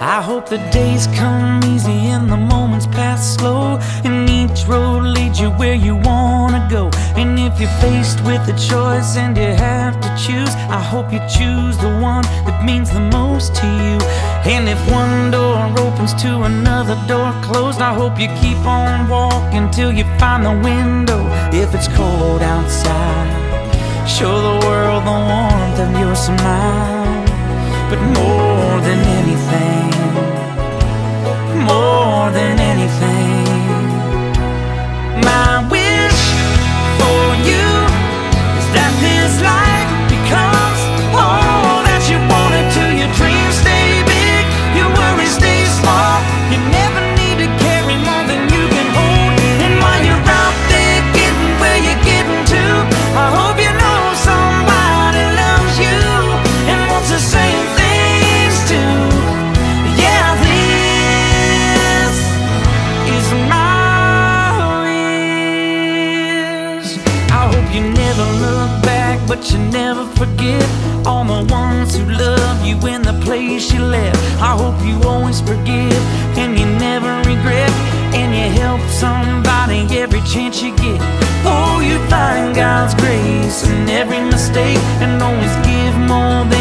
I hope the days come easy and the moments pass slow, and each road leads you where you wanna go. And if you're faced with a choice and you have to choose, I hope you choose the one that means the most to you. And if one door opens to another door closed, I hope you keep on walking till you find the window. If it's cold outside, show the world the warmth of your smile. But more than anything, more than anything, my wish for you is that this life becomes all that you want it to. Your dreams stay big, your worries stay small. You never need to carry more than you can hold. And while you're out there getting where you're getting to, I hope you know somebody loves you and wants the same things too. Yeah, this is my wish. I hope you never look back, but you never forget all the ones who love you in the place you left. I hope you always forgive and you never regret, and you help somebody every chance you get. Oh, you find God's grace in every mistake, and always give more than